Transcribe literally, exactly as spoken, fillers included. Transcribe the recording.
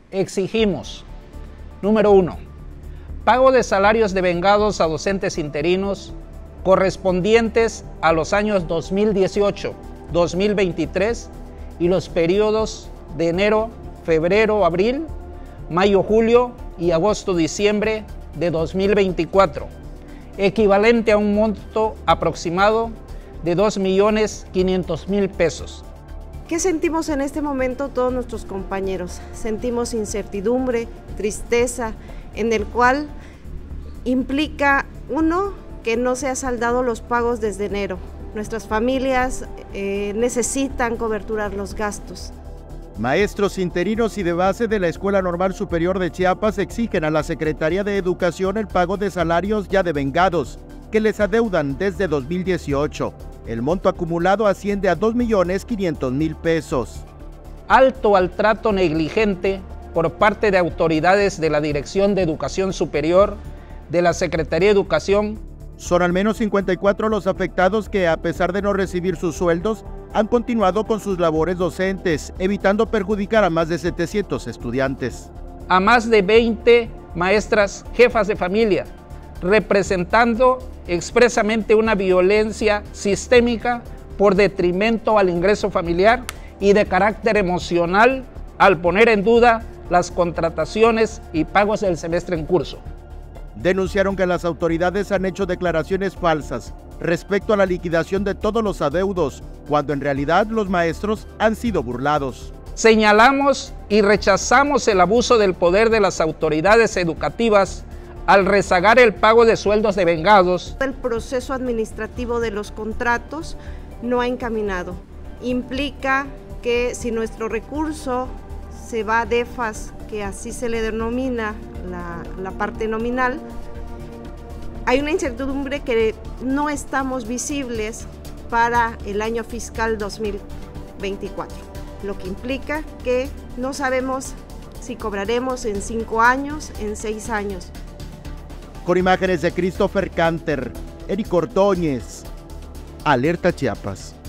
exigimos, número uno, pago de salarios devengados a docentes interinos correspondientes a los años dos mil dieciocho, dos mil veintitrés y los periodos de enero, febrero, abril, mayo, julio y agosto, diciembre de dos mil veinticuatro, equivalente a un monto aproximado de dos millones quinientos mil pesos. ¿Qué sentimos en este momento todos nuestros compañeros? Sentimos incertidumbre, tristeza, en el cual implica, uno, que no se han saldado los pagos desde enero. Nuestras familias eh, necesitan coberturar los gastos. Maestros interinos y de base de la Escuela Normal Superior de Chiapas exigen a la Secretaría de Educación el pago de salarios ya devengados, que les adeudan desde dos mil dieciocho. El monto acumulado asciende a dos millones quinientos mil pesos. Alto al trato negligente por parte de autoridades de la Dirección de Educación Superior, de la Secretaría de Educación. Son al menos cincuenta y cuatro los afectados que, a pesar de no recibir sus sueldos, han continuado con sus labores docentes, evitando perjudicar a más de setecientos estudiantes. A más de veinte maestras jefas de familia, representando expresamente una violencia sistémica por detrimento al ingreso familiar y de carácter emocional al poner en duda las contrataciones y pagos del semestre en curso. Denunciaron que las autoridades han hecho declaraciones falsas respecto a la liquidación de todos los adeudos, cuando en realidad los maestros han sido burlados. Señalamos y rechazamos el abuso del poder de las autoridades educativas al rezagar el pago de sueldos devengados. El proceso administrativo de los contratos no ha encaminado. Implica que si nuestro recurso se va a DEFAS, que así se le denomina la, la parte nominal, hay una incertidumbre que no estamos visibles para el año fiscal dos mil veinticuatro, lo que implica que no sabemos si cobraremos en cinco años, en seis años. Con imágenes de Christopher Canter, Eric Ordóñez, Alerta Chiapas.